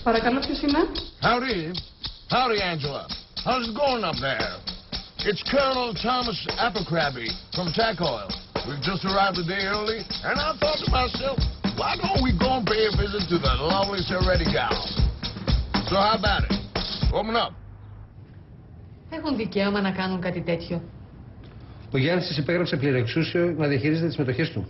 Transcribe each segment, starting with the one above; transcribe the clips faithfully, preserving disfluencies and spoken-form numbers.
Παρακαλώ, ποιος είναι? Howdy. Howdy, Angela. How's it going up there? It's Colonel Thomas Abercrombie from Tac Oil. We've just arrived a day early, and I thought to myself, why don't we go and pay a visit to the lovely Seretti gal? So how about it? Open up. Έχουν δικαίωμα να κάνουν κάτι τέτοιο. Ο Γιάννης της υπέγραψε πληρεξούσιο να διαχειρίζεται τις μετοχές του.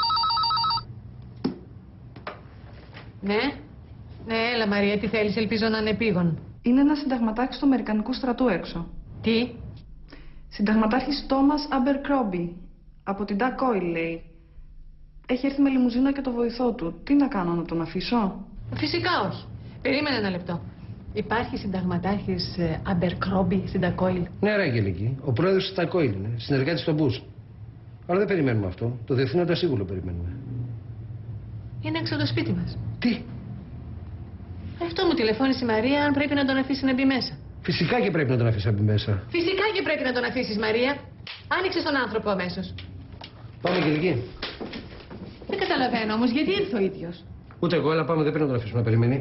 Ναι. Ναι, έλα Μαρία, τι θέλεις, ελπίζω να είναι επίγον. Είναι ένα συνταγματάρχης του Αμερικανικού στρατού έξω. Τι? Συνταγματάρχης Τόμας Αμπερκρόμπι. Από την Tac Oil, λέει. Έχει έρθει με λιμουζίνα και το βοηθό του. Τι να κάνω, να τον αφήσω? Φυσικά όχι. Περίμενε ένα λεπτό. Υπάρχει συνταγματάρχης Αμπερκρόμπι στην Tac Oil? Ναι, ρε Αγγελική. Ο πρόεδρος της Tac Oil είναι. Συνεργάτης του Μπούς. Αλλά δεν περιμένουμε αυτό. Το διευθύνοντα σύμβουλο περιμένουμε. Είναι έξω από το σπίτι μας. Τι? Αυτό μου τηλεφώνησε η Μαρία, αν πρέπει να τον αφήσει να μπει μέσα. Φυσικά και πρέπει να τον αφήσει να μπει μέσα. Φυσικά και πρέπει να τον αφήσεις, Μαρία. Άνοιξε τον άνθρωπο αμέσως. Πάμε, Αγγελική. Δεν καταλαβαίνω όμως γιατί ήρθε ο ίδιος. Ούτε εγώ, αλλά πάμε, δεν πρέπει να τον αφήσουμε να περιμένει.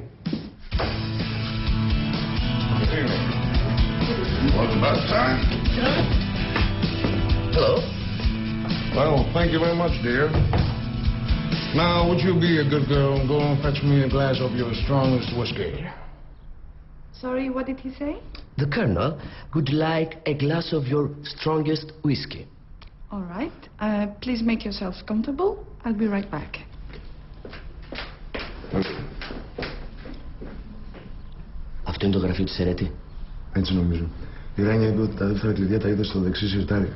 Wasn't about time. Hello. Well, thank you very much, dear. Now, would you be a good girl and go and fetch me a glass of your strongest whiskey? Sorry, what did he say? The Colonel would like a glass of your strongest whiskey. All right. Uh, please make yourselves comfortable. I'll be right back. Αυτό είναι το γραφείο της Seretti. Έτσι νομίζω. Η Ράνια είπε ότι τα δεύτερα κλειδιά τα είδε στο δεξί σιρτάρι.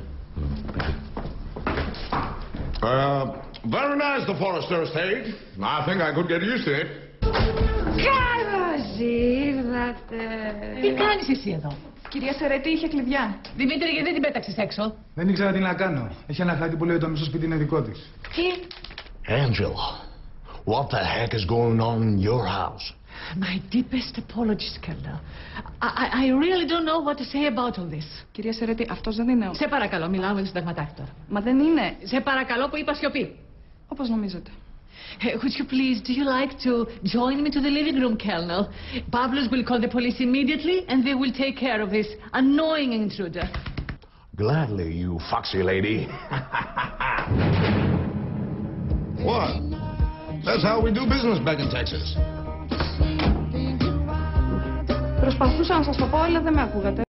Uh, very nice, the Forrester estate. I think I could get used to it. Καλώς ήρθατε. Τι κάνεις εσύ εδώ? Κυρία Σερέτη, είχε κλειδιά. Δημήτρη, γιατί δεν την πέταξες έξω? Δεν ήξερα τι να κάνω. Έχει ένα χάρτη που λέει ότι το μισό σπίτι είναι δικό της. Τι? Angela, what the heck is going on in your house? My deepest apologies, Colonel. I, I, I really don't know what to say about all this. Κυρία Σερέτη, αυτός δεν είναι ο... Σε παρακαλώ, μιλάω με τον συνταγματάρχη τώρα. Μα δεν είναι. Σε παρακαλώ που είπα σιωπή. Όπως νομίζετε. Uh, would you please, do you like to join me to the living room, Colonel? Pavlos will call the police immediately and they will take care of this annoying intruder. Gladly, you foxy lady. What? That's how we do business back in Texas. Προσπαθούσα να σας το πω, αλλά δεν με ακούγατε.